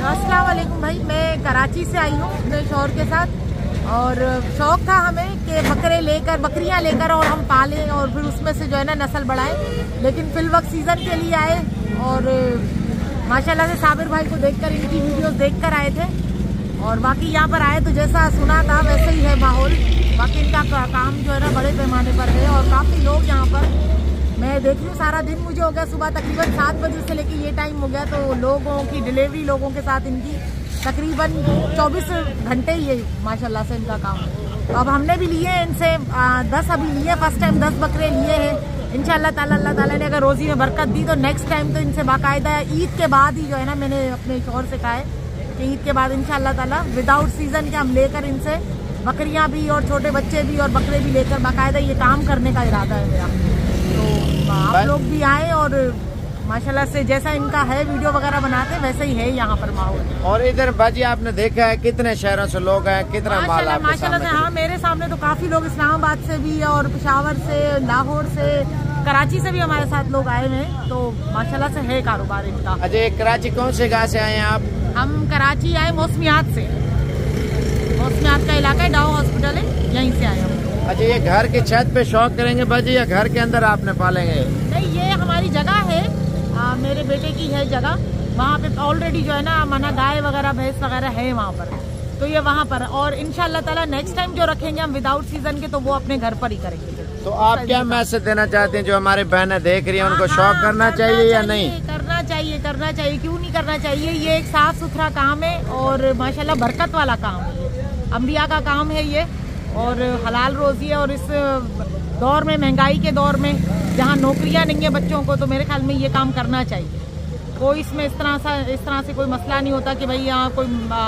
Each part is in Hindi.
अस्सलाम वालेकुम भाई, मैं कराची से आई हूँ अपने शौहर के साथ और शौक था हमें कि बकरियाँ लेकर और हम पालें और फिर उसमें से जो है ना नस्ल बढ़ाएं। लेकिन फिल वक्त सीज़न के लिए आए और माशाल्लाह से साबिर भाई को देखकर, इनकी वीडियोस देखकर आए थे और बाकी यहाँ पर आए तो जैसा सुना था वैसे ही है माहौल। बाकी इनका काम जो है ना बड़े पैमाने पर है और काफ़ी लोग यहाँ पर, मैं देख लूँ सारा दिन मुझे हो गया, सुबह तकरीबन 7 बजे से लेके ये टाइम हो गया, तो लोगों की डिलीवरी लोगों के साथ इनकी तकरीबन 24 घंटे ही है माशाल्लाह से इनका काम। तो अब हमने भी लिए इनसे 10 अभी लिए, फर्स्ट टाइम 10 बकरे लिए हैं। इंशाल्लाह ताला अल्लाह ताला ने अगर रोज़ी में बरकत दी तो नेक्स्ट टाइम तो इनसे बाकायदा ईद के बाद ही जो है ना, मैंने अपने शौहर से कहा है कि ईद के बाद इंशाल्लाह ताला विदाउट सीज़न के हम लेकर इनसे बकरियाँ भी और छोटे बच्चे भी और बकरे भी लेकर बाकायदा ये काम करने का इरादा है मेरा। तो आप लोग भी आए और माशाल्लाह से जैसा इनका है वीडियो वगैरह बनाते वैसे ही है यहाँ पर माहौल। और इधर बाजी आपने देखा है कितने शहरों से लोग हैं, कितना माल आपके माशाल्लाह से। हाँ, मेरे सामने तो काफी लोग इस्लामाबाद से भी और पेशावर से, लाहौर से, कराची से भी हमारे साथ लोग आए हुए हैं, तो माशाल्लाह से है कारोबार इनका। अच्छा, कराची कौन से गाँव से आए हैं आप? हम कराची आए मौसमियात से, मौसमियात का इलाका है, डाउ हॉस्पिटल है, यहीं से आए हम। अच्छा, ये घर की छत पे शौक करेंगे बाजी या घर के अंदर आपने पालेंगे? नहीं, ये हमारी जगह है, मेरे बेटे की है जगह, वहाँ पे ऑलरेडी जो है ना माना गाय वगैरह भैंस वगैरह है वहाँ पर, तो ये वहाँ पर। और इंशाल्लाह ताला नेक्स्ट टाइम जो रखेंगे हम विदाउट सीजन के, तो वो अपने घर पर ही करेंगे। तो आप क्या मैसेज देना चाहते हैं जो हमारी बहनें देख रही हैं, उनको शौक करना चाहिए या नहीं? करना चाहिए, करना चाहिए, क्यों नहीं करना चाहिए। ये एक साफ सुथरा काम है और माशाल्लाह बरकत वाला काम है, अम्बिया का काम है ये, और हलाल रोजी है। और इस दौर में, महंगाई के दौर में जहाँ नौकरियाँ नहीं है बच्चों को, तो मेरे ख्याल में ये काम करना चाहिए। कोई इसमें इस तरह से कोई मसला नहीं होता कि भाई यहाँ कोई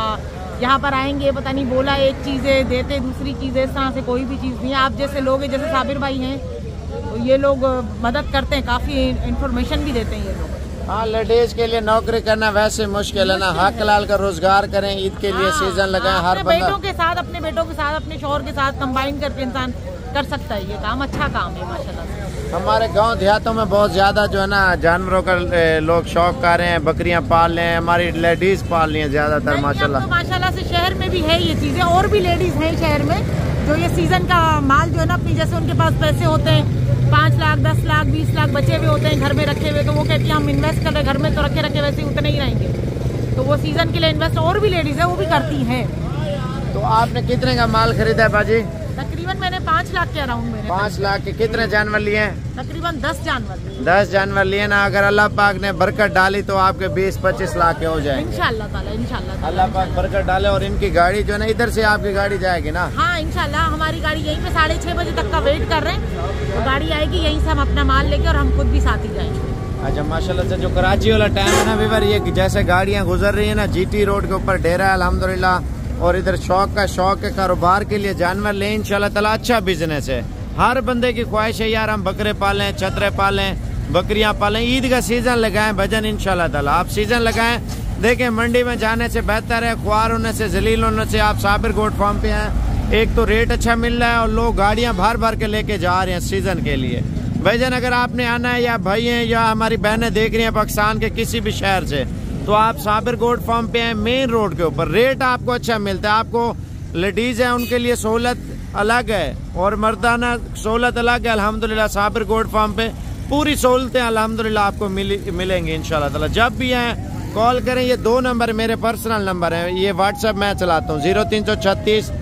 यहाँ पर आएंगे पता नहीं बोला एक चीज़ है देते दूसरी चीज़ है, इस तरह से कोई भी चीज़ नहीं है। आप जैसे लोग हैं, जैसे साबिर भाई हैं, तो ये लोग मदद करते हैं, काफ़ी इंफॉर्मेशन भी देते हैं ये लोग। हाँ, लेडीज के लिए नौकरी करना वैसे मुश्किल है ना, हक लाल का रोजगार करें, ईद के लिए सीजन लगाएं। हर बंदा बेटों के साथ, अपने बेटों के साथ, अपने शौहर के साथ कंबाइन करके इंसान कर सकता है ये काम, अच्छा काम है माशाल्लाह से। हमारे गांव देहातों में बहुत ज्यादा जो है ना जानवरों का लोग शौक कर रहे हैं, बकरियां पाल रहे हैं, हमारी लेडीज पाल रही हैं ज्यादातर माशाल्लाह। तो माशाल्लाह से शहर में भी है ये चीजें, और भी लेडीज हैं शहर में जो ये सीजन का माल जो है ना अपनी, जैसे उनके पास पैसे होते हैं 5 लाख 10 लाख 20 लाख बचे हुए होते हैं घर में रखे हुए, तो वो कहती हैं हम इन्वेस्ट कर रहे, घर में तो रखे वैसे उतने ही रहेंगे, तो वो सीजन के लिए इन्वेस्ट और भी लेडीज है वो भी करती हैं। तो आपने कितने का माल खरीदा है बाजी? तकरीबन मैंने 5 लाख के अराउंड में। 5 लाख के कितने जानवर लिए हैं? तकरीबन 10 जानवर। 10 जानवर लिए ना, अगर अल्लाह पाक ने बरकत डाली तो आपके 20-25 लाख के हो जाएंगे इंशाल्लाह ताला, इंशाल्लाह अल्लाह पाक बरकत डाले। और इनकी गाड़ी जो है ना, इधर से आपकी गाड़ी जाएगी ना? हाँ इंशाल्लाह, हमारी गाड़ी यहीं पे 6:30 बजे तक का वेट कर रहे हैं, तो गाड़ी आएगी यहीं से, हम अपना माल लेके और हम खुद भी साथ ही जाएंगे। अच्छा, माशाल्लाह से जो कराची वाला टाइम है ना वीवर, ये जैसे गाड़ियाँ गुजर रही है ना, GT रोड के ऊपर डेरा है अल्हम्दुलिल्लाह, और इधर शौक है कारोबार के लिए जानवर ले, इंशाल्लाह ताला अच्छा बिजनेस है। हर बंदे की ख्वाहिश है यार हम बकरे पालें, छतरे पालें, बकरियां पालें, ईद का सीजन लगाएं भजन, इंशाल्लाह ताला आप सीजन लगाएं। देखें, मंडी में जाने से बेहतर है ख्वार होने से, जलील होने से। आप साबिर गोट फार्म पे हैं, एक तो रेट अच्छा मिल रहा है और लोग गाड़ियां भर के लेके जा रहे हैं सीजन के लिए। भाईजान, अगर आपने आना है, या भाई हैं या हमारी बहनें देख रही हैं पाकिस्तान के किसी भी शहर से, तो आप साबिर गोट फार्म पे हैं, मेन रोड के ऊपर। रेट आपको अच्छा मिलता है, आपको लेडीज है उनके लिए सहूलत अलग है और मर्दाना सहूलत अलग है। अल्हम्दुलिल्लाह साबिर गोट फार्म पे पूरी सहूलतें अल्हम्दुलिल्लाह आपको मिलेंगी इंशाल्लाह ताला। जब भी आए कॉल करें, ये 2 नंबर मेरे पर्सनल नंबर है, ये व्हाट्सएप मैं चलाता हूँ, 0336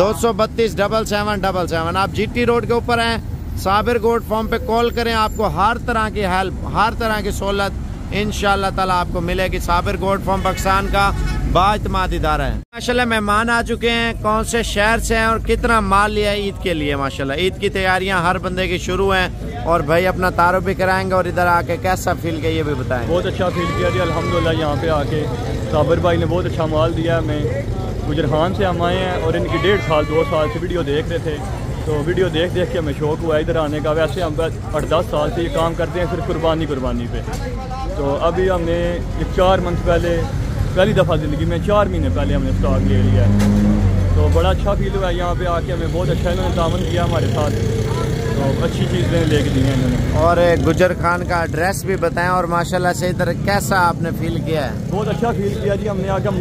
232 7777। आप GT रोड के ऊपर हैं, साबिर गोट फार्म पे कॉल करें, आपको हर तरह की हेल्प, हर तरह की सहूलत इंशाल्लाह ताला आपको मिलेगी। साबिर गोट फार्म पाकिस्तान का बाइतमाद इदारा है। माशाल्लाह मेहमान आ चुके हैं, कौन से शहर से हैं और कितना माल लिया है ईद के लिए। माशाल्लाह ईद की तैयारियां हर बंदे की शुरू हैं, और भाई अपना तारुफ भी कराएंगे और इधर आके कैसा फील किया ये भी बताएं। बहुत अच्छा फील किया जी अल्हम्दुलिल्लाह, यहाँ पे आके साबिर भाई ने बहुत अच्छा माल दिया हमें। गुजरहान से हम आए हैं और इनकी 1.5 साल 2 साल से वीडियो देख रहे थे, तो वीडियो देख के हमें शौक हुआ इधर आने का। वैसे हम 8-10 साल से ये काम करते हैं सिर्फ कुर्बानी पे। तो अभी हमने 4 मंथ पहली दफ़ा ज़िंदगी में 4 महीने पहले हमने स्टॉक ले लिया है, तो बड़ा अच्छा फील हुआ यहाँ पे आके हमें। बहुत अच्छा इन्होंने तावन किया हमारे साथ, तो अच्छी चीज़ें लेके दी हैं इन्होंने। और गुजर खान का एड्रेस भी बताएं और माशाल्लाह से इधर कैसा आपने फील किया है? बहुत अच्छा फील किया जी हमने आके। हम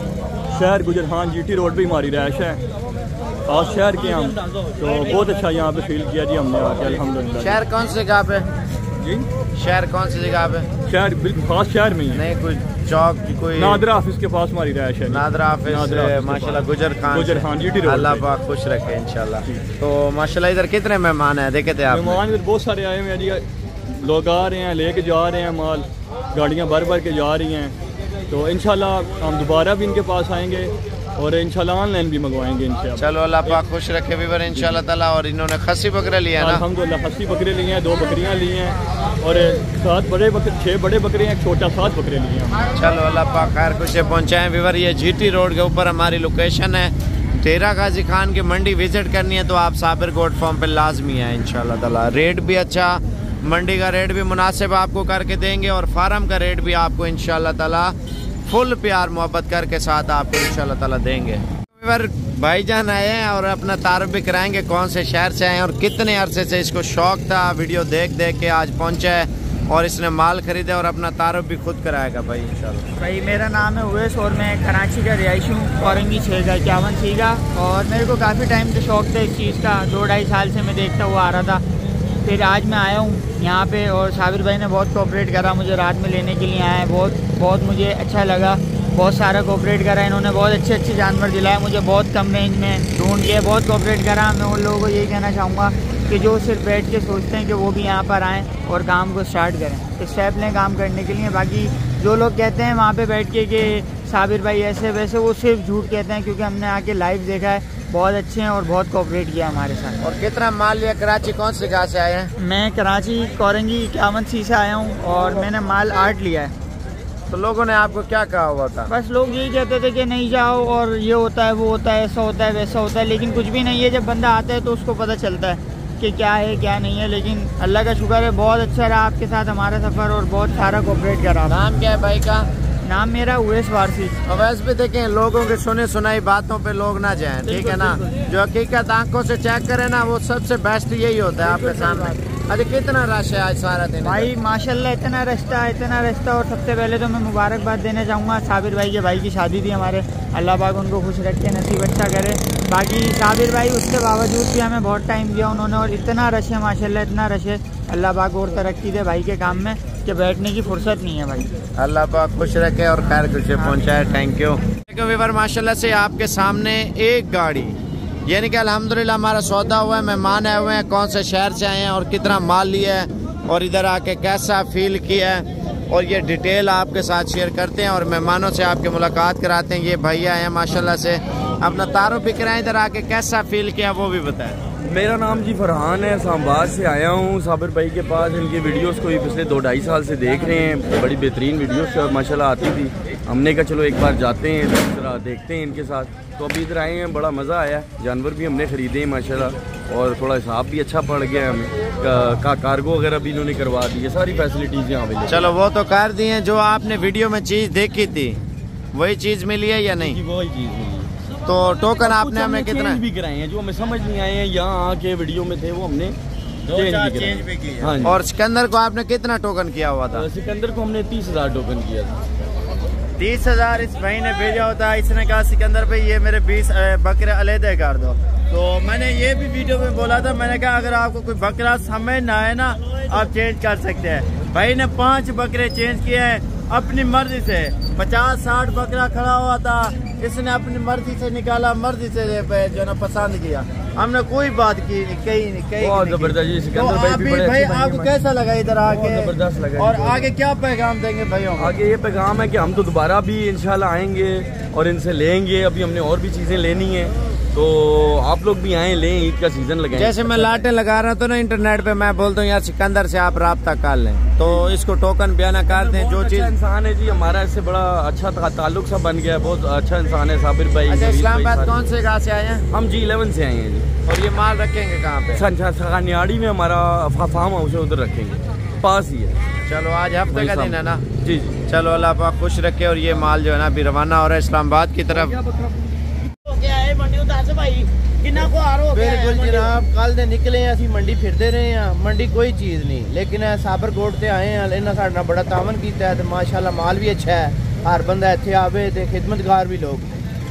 शहर गुजर खान GT रोड पे हमारी रहायश है, खास शहर के हम, तो बहुत अच्छा यहाँ पे फील किया जी हमने आके अल्हम्दुलिल्लाह। शहर कौन सी जगह पे जी? शहर कौन सी जगह पे? शहर बिल्कुल खास शहर में ही है। नहीं कोई चौक की कोई? नादरा ऑफिस के पास हमारी रहायश है। नादरा ऑफिस माशाल्लाह गुजर खान GT रोड। अल्लाह पाक खुश रखे इंशाल्लाह। तो माशाल्लाह इधर कितने मेहमान हैं देखे थे आप? मेहमान इधर बहुत सारे आए हुए हैं जी, लोग आ रहे हैं, लेके जा रहे हैं माल, गाड़ियाँ भर भर के जा रही हैं। तो इंशाल्लाह हम दोबारा भी इनके पास आएंगे और इंशाल्लाह ऑनलाइन भी मंगवाएंगे इंशाल्लाह। चलो अल्लाह पाक खुश रखे वीवर इंशाल्लाह ताला। और इन्होंने खस्सी बकरे लिया ना? अल्हम्दुलिल्लाह खस्सी बकरे लिए हैं, 2 बकरियां ली हैं और 7 बड़े बकरे, 6 बड़े बकरे हैं, एक छोटा 7 बकरे लिए हैं। चलो अल्लाह पाक खैर खुश पहुँचाएं वीवर। ये GT रोड के ऊपर हमारी लोकेशन है। डेरा गाजी खान की मंडी विजिट करनी है तो आप साबिर गोट फार्म पे लाजमी है इंशाल्लाह ताला। रेट भी अच्छा, मंडी का रेट भी मुनासिब आपको करके देंगे और फार्म का रेट भी आपको इंशाल्लाह ताला फुल प्यार मोहब्बत करके साथ आपको इंशाल्लाह ताला देंगे। भाईजान आए हैं और अपना तारुफ भी कराएंगे कौन से शहर से आए हैं और कितने अरसे से इसको शौक था वीडियो देख देख के आज पहुंचा है और इसने माल खरीदे और अपना तारुफ भी खुद कराएगा भाई इंशाल्लाह। भाई मेरा नाम है उवैस और मैं कराची का रिहायशी हूँ, औरंगी 651 का। और मेरे को काफ़ी टाइम से शौक था इस चीज़ का, 2-2.5 साल से मैं देखता हुआ आ रहा था। फिर आज मैं आया हूँ यहाँ पे और साबिर भाई ने बहुत कोऑपरेट करा, मुझे रात में लेने के लिए आए, बहुत मुझे अच्छा लगा, बहुत सारा कोऑपरेट करा इन्होंने, बहुत अच्छे अच्छे जानवर दिलाए मुझे, बहुत कम रेंज में ढूंढ के बहुत कोऑपरेट करा। मैं उन लोगों को यही कहना चाहूँगा कि जो सिर्फ बैठ के सोचते हैं कि वो भी यहाँ पर आएँ और काम को स्टार्ट करें, स्टेप लें काम करने के लिए। बाकी जो लोग कहते हैं वहाँ पे बैठ के कि साबिर भाई ऐसे वैसे, वो सिर्फ झूठ कहते हैं, क्योंकि हमने आके लाइव देखा है, बहुत अच्छे हैं और बहुत कोऑपरेट किया हमारे साथ। और कितना माल लिया? कराची कौन सी जगह से आए हैं? मैं कराची औरंगी 51 से आया हूँ और मैंने माल 8 लिया है। तो लोगों ने आपको क्या कहा हुआ था? बस लोग यही कहते थे कि नहीं जाओ और ये होता है वो होता है, ऐसा होता है वैसा होता है, लेकिन कुछ भी नहीं है। जब बंदा आता है तो उसको पता चलता है कि क्या है क्या नहीं है। लेकिन अल्लाह का शुक्र है बहुत अच्छा रहा आपके साथ हमारा सफ़र और बहुत सारा कोऑपरेट करा। नाम क्या है भाई का? नाम मेरा उवैस वारसी। अवैस भी देखें, लोगों के सुने सुनाई बातों पे लोग ना जाएं, ठीक है ना? जो हकीकत आंखों से चेक करे ना, वो सबसे बेस्ट यही होता है आपके सामने। अरे कितना रश है आज सारा दिन भाई? माशाल्लाह इतना रश्ता। और सबसे पहले तो मैं मुबारकबाद देना चाहूँगा साबिर भाई के भाई की शादी थी हमारे, अल्लाह पाक उनको खुश रखे, नसीब अच्छा करे। बाकी साबिर भाई उसके बावजूद भी हमें बहुत टाइम दिया उन्होंने और इतना रश है माशाल्लाह, इतना रश है। अल्लाह पाक और तरक्की दे भाई के काम में कि बैठने की फुर्सत नहीं है भाई। अल्लाह पाक खुश रखे और खैर खुश पहुँचाए। Thank you viewer. माशाल्लाह से आपके सामने एक गाड़ी, यानी कि अल्हम्दुलिल्लाह हमारा सौदा हुआ है, मेहमान आए हुए हैं, कौन से शहर से आए हैं और कितना माल लिया है और इधर आके कैसा फील किया है और ये डिटेल आपके साथ शेयर करते हैं और मेहमानों से आपके मुलाकात कराते हैं। ये भैया हैं माशाल्लाह से, अपना तारुफ भी कराएं, इधर आके कैसा फील किया वो भी बताएं। मेरा नाम जी फरहान है, इस्लामाबाद से आया हूँ साबिर भाई के पास। इनकी वीडियोस को पिछले 2-2.5 साल से देख रहे हैं, बड़ी बेहतरीन वीडियोस माशाल्लाह आती थी। हमने कहा चलो एक बार जाते हैं, जरा देखते हैं इनके साथ। तो अभी इधर आए हैं, बड़ा मज़ा आया। जानवर भी हमने ख़रीदे हैं माशाल्लाह और थोड़ा हिसाब भी अच्छा पड़ गया हमें। कार्गो वगैरह भी इन्होंने करवा दी है, सारी फैसिलिटीज़ यहाँ पे। चलो वो तो कर दी हैं, जो आपने वीडियो में चीज़ देखी थी वही चीज़ मिली है या नहीं? वही चीज़ मिली। तो टोकन आपने हमें कितना भी कराए हैं, जो हमें समझ नहीं आए हैं यहाँ आके वीडियो में थे, वो हमने चेंज भी किए। हाँ जी। और सिकंदर को आपने कितना टोकन किया हुआ था? सिकंदर को हमने 30,000 टोकन किया था। 30,000 इस भाई ने भेजा होता है। इसने कहा सिकंदर भाई ये मेरे 20 बकरे अलहदे कर दो। तो मैंने ये भी वीडियो में बोला था, मैंने कहा अगर आपको कोई बकरा समझ ना आए ना, आप चेंज कर सकते हैं। भाई ने 5 बकरे चेंज किए हैं अपनी मर्जी से। 50-60 बकरा खड़ा हुआ था, इसने अपनी मर्जी से निकाला, मर्जी से जो ना पसंद किया। हमने कोई बात की कहीं बहुत जबरदस्त जी। सिकंदर भाई भी बड़े भाई आपको कैसा लगा इधर आके? जबरदस्त लगा। और आगे क्या पैगाम देंगे भाइयों? आगे ये पैगाम है कि हम तो दोबारा भी इंशाल्लाह आएंगे और इनसे लेंगे। अभी हमने और भी चीजें लेनी है, तो आप लोग भी आए, लें, ईद का सीजन लगाएं। जैसे मैं लाटें लगा रहा था ना इंटरनेट पे, मैं बोलता हूँ यार सिकंदर से आप राब्ता कर लें, तो इसको टोकन बयाना कर दें। जो चीज इंसान है जी, हमारा इससे बड़ा अच्छा ताल्लुक सा बन गया है, बहुत अच्छा इंसान है साबिर भाई। अच्छा, इस्लामाबाद कौन से गाँव से आए हैं? हम G11 से आए हैं जी। और ये माल रखेंगे कहाँ पे? सखानियाड़ी में हमारा फार्म हाउस है, उधर रखेंगे, पास ही है। चलो आज हफ्ते का दिन है ना? जी जी। चलो अल्लाह पाक खुश रखे। और ये माल जो है ना अभी रवाना हो रहा है इस्लामाबाद की तरफ। भाई बिल्कुल जनाब, कल दे निकले असी मंडी फिरते रहे हैं, मंडी कोई चीज़ नहीं, लेकिन साबरकोट से आए हैं, इन्होंने साडे नाल बड़ा तावन किया है, माशाल्लाह माल भी अच्छा है, हर बंदा इत्थे आवे ते खिदमतगार भी लोग।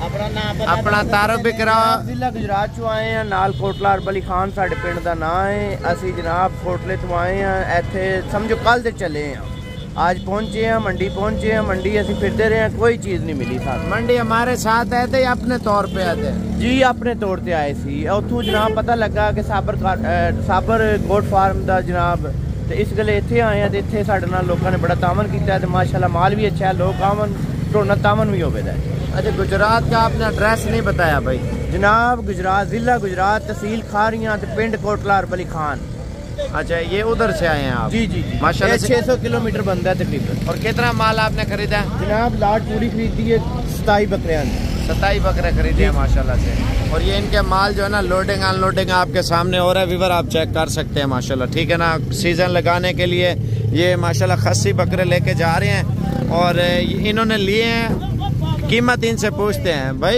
अपना तारुफ भी कराओ। जिला गुजरात चो आए हैं, नाल कोटला अरबली खान साडे पिंड दा नाम है, असी जनाब कोटले तो आए हैं, इत्थे समझो कल दे चले हैं, आज पहुंचे हैं, मंडी पहुंचे हैं, मंडी ऐसी फिरते रहे हैं, कोई चीज़ नहीं मिली साथ। मंडी हमारे साथ आए थे या अपने तौर पे आए थे? जी अपने तौर पे आए सी, उतों जनाब पता लगा कि साबर गोट फार्म का जनाब, तो इस गले इत्थे आए हैं, तो इत्थे साडे नाल लोगों ने बड़ा तावन किया है, माशाल्लाह माल भी अच्छा है, लोग आवन ढोना तावन भी होवे दा। अच्छा, गुजरात का आपने एड्रेस नहीं बताया भाई? जनाब गुजरात, जिला गुजरात, तहसील खारियां, पिंड कोटला अरबली खान। अच्छा, ये उधर से आए हैं आप? जी जी माशाल्लाह 600 किलोमीटर बनता है तकरीबन। और कितना माल आपने खरीदा? जनाब लाट पूरी खरीदी है, 27 बकरियां, 27 बकरे खरीदे हैं माशाल्लाह से। और ये इनके माल जो है ना, लोडिंग अनलोडिंग आपके सामने हो रहा है, व्यूअर आप चेक कर सकते हैं माशाल्लाह, ठीक है ना। सीजन लगाने के लिए ये माशाल्लाह खस्सी बकरे लेके जा रहे हैं, और इन्होंने लिए हैं, कीमत इनसे पूछते हैं भाई,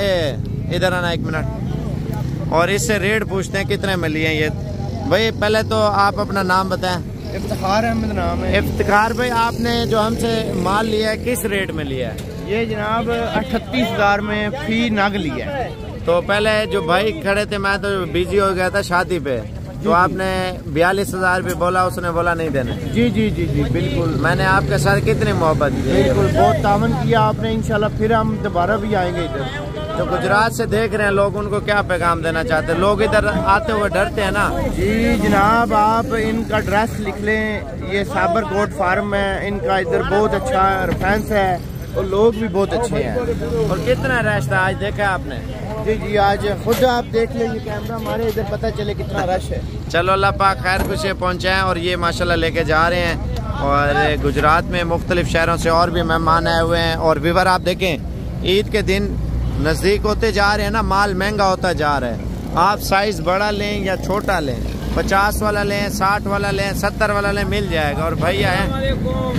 इधर आना 1 मिनट, और इससे रेट पूछते हैं कितने में लिए ये। भाई पहले तो आप अपना नाम बताएं। इफ्तिखार अहमद नाम है। इफ्तिखार भाई, आपने जो हमसे माल लिया है किस रेट में लिया है? ये जनाब 38,000 में फी नग लिया है। तो पहले जो भाई खड़े थे, मैं तो बिजी हो गया था शादी पे, तो आपने 42,000 भी बोला, उसने बोला नहीं देने। जी जी जी जी बिल्कुल, मैंने आपके साथ कितनी मोहब्बत की, बिल्कुल बहुत तावन किया आपने, इंशाल्लाह फिर हम दोबारा भी आएंगे इधर। तो गुजरात से देख रहे हैं लोग, उनको क्या पैगाम देना चाहते हैं? लोग इधर आते हुए डरते हैं ना। जी जनाब, आप इनका एड्रेस लिख लें, ये साबर गोट फार्म है, इनका इधर बहुत अच्छा रेफरेंस है, और लोग भी बहुत अच्छे हैं। और कितना रश था आज, देखा आपने? जी जी, आज खुद आप देख लें, ये कैमरा हमारे इधर, पता चले कितना रश है। चलो अल्लाह पाक खैर कुछ पहुँचाएं। और ये माशाल्लाह लेके जा रहे हैं, और गुजरात में मुख्तलिफ शहरों से और भी मेहमान आए हुए हैं। और व्यूअर आप देखें, ईद के दिन नज़दीक होते जा रहे हैं ना, माल महंगा होता जा रहा है। आप साइज़ बड़ा लें या छोटा लें, 50 वाला लें, 60 वाला लें, 70 वाला लें, मिल जाएगा। और भैया है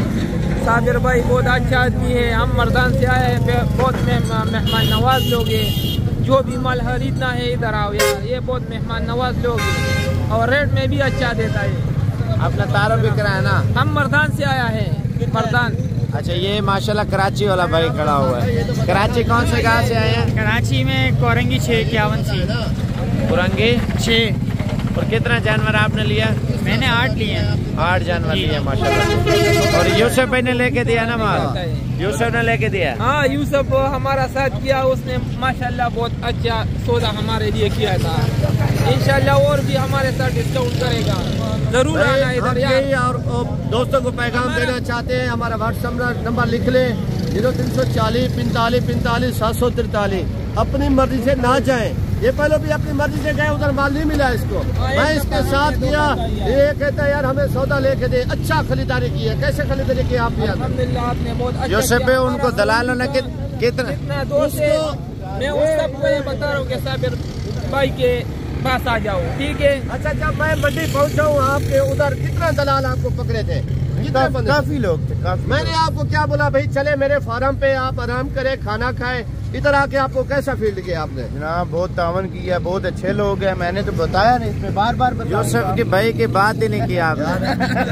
साबिर भाई, बहुत अच्छा आदमी है, हम मर्दान से आए हैं, बहुत मेहमान नवाज लोग हैं, जो भी माल खरीदना है इधर आओ यार, ये बहुत मेहमान नवाज लोग हैं, और रेट में भी अच्छा देता है। अपना तारुफ भी कराया ना? हम मर्दान से आया है, मर्दान। अच्छा, ये माशाल्लाह कराची वाला भाई खड़ा हुआ है। कराची कौन से गाँव से आए हैं? कराची में कोरंगी 651 सी। कुरंगी 6। और कितना जानवर आपने लिया? मैंने 8 लिए हैं। 8 जानवर लिए माशाल्लाह। और यूसुफ भाई ने लेके दिया ना माल? यूसुफ ने लेके दिया? हाँ, यूसुफ हमारा साथ किया, उसने माशाल्लाह बहुत अच्छा सौदा हमारे लिए किया था। इंशाल्लाह और भी हमारे साथ डिस्काउंट करेगा, जरूर आना इधर यार। और दोस्तों को पैगाम देना चाहते हैं, हमारा व्हाट्सएप नंबर लिख लें, 0340 45 45 743। अपनी मर्जी से ना जाएं, ये पहले भी अपनी मर्जी से गए, उधर माल नहीं मिला इसको, मैं इसके साथ गया, ये कहता है यार हमें सौदा लेके दे, अच्छा खरीदारी की है। कैसे खरीदारी की आप? अल्हम्दुलिल्लाह आपने बहुत अच्छा यूसुफ भाई, उनको दलालों ने कितना दोस्त है, मैं उस सबको ये बता रहा हूँ कि साबिर भाई के पास आ जाओ, ठीक है। अच्छा, जब मैं मंडी पहुंचा हूँ आपके उधर, कितना दलाल आपको पकड़े थे? काफी लोग थे, काफी। मैंने आपको क्या बोला भाई, चले मेरे फार्म पे, आप आराम करें, खाना खाएं, इधर आके आपको कैसा फील्ड किया आपने? जनाब बहुत तावन किया, बहुत अच्छे लोग हैं, मैंने तो बताया नहीं, इसमें बार बार यूसुफ की भाई की बात ही नहीं की आपने।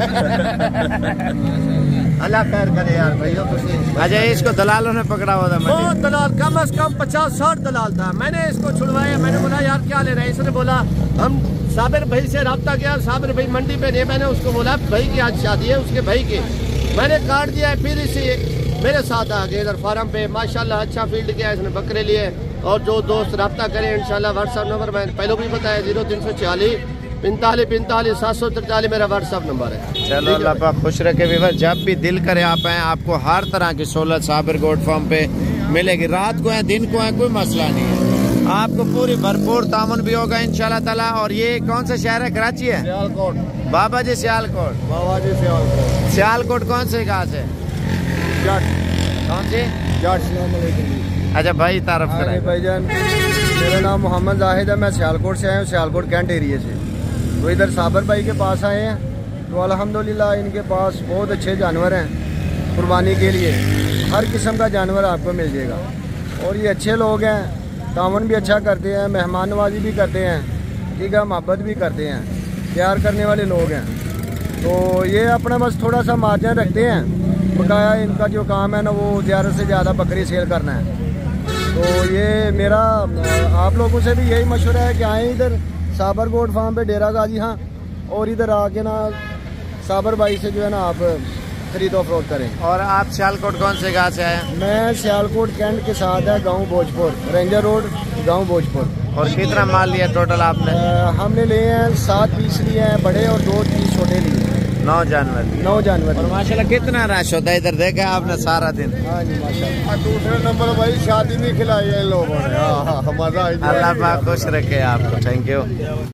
अल्लाह खैर करे यार भैया। अच्छा, इसको दलालों ने पकड़ा हुआ था? बहुत दलाल, कम से कम 50-60 दलाल था। मैंने इसको छुड़वाया, मैंने बोला यार क्या ले रहे हैं? इसने बोला हम साबिर भाई से रब्ता किया, साबिर भाई मंडी पे नहीं। मैंने उसको बोला भाई की आज शादी है, उसके भाई की मैंने काट दिया, फिर इसे मेरे साथ आ गए इधर फार्म पे, माशाल्लाह अच्छा फील्ड किया, इसने बकरे लिए। और जो दोस्त रब्ता करें इंशाल्लाह, व्हाट्सएप नंबर मैंने पहले भी बताया, 0340 45 45 743 मेरा व्हाट्सएप नंबर है। चलो अल्लाह पाक खुश रखे व्यूअर, जब भी दिल करे आप आए, आपको हर तरह की सहूलत साबिर गोट फार्म पे मिलेगी। रात को है, दिन को है, कोई मसला नहीं है, आपको पूरी भरपूर तामुन भी होगा इंशाल्लाह ताला। और ये कौन सा शहर है? कराची है? सियालकोट। बाबा जी सियालकोट। बाबा जी सियालकोट। सियालकोट कौन से गाँव से? कौन सी? अच्छा भाई, तारफ करें भाईजान। मेरा नाम मोहम्मद जाहिद है, मैं सियालकोट से आया हूँ, सियालकोट कैंट एरिया से। तो इधर साबर भाई के पास आए हैं, तो अल्हम्दुलिल्लाह इनके पास बहुत अच्छे जानवर हैं कुर्बानी के लिए, हर किस्म का जानवर आपको मिल जाएगा। और ये अच्छे लोग हैं, तावन भी अच्छा करते हैं, मेहमान नवाजी भी करते हैं, ठीक है, मोहब्बत भी करते हैं, प्यार करने वाले लोग हैं। तो ये अपना बस थोड़ा सा मार्जिन रखते हैं, बकाया इनका जो काम है ना वो ज़्यादा से ज़्यादा बकरी सेल करना है। तो ये मेरा आप लोगों से भी यही मशवरा है कि आएँ इधर साबर गोट फार्म पे डेरा गाजी, हाँ, और इधर आके ना साबर भाई से जो है ना आप खरीदो फरोख्त करें। और आप सियालकोट कौन से गाँव से आए? मैं सियालकोट कैंट के साथ है, गांव भोजपुर, रेंजर रोड, गांव भोजपुर। और कितना माल लिया टोटल आपने? हमने लिए हैं 7 पीस लिए हैं बड़े और 2 पीस छोटे लिए। 9 जानवर। 9 जानवर। और माशाल्लाह कितना रश होता है इधर, देखा आपने सारा दिन? हाँ जी माशाल्लाह। दूसरे नंबर भाई शादी में खिलाई है इन लोगों ने। हाँ, मजा। अल्लाह पाक खुश रखे आपको। Thank you.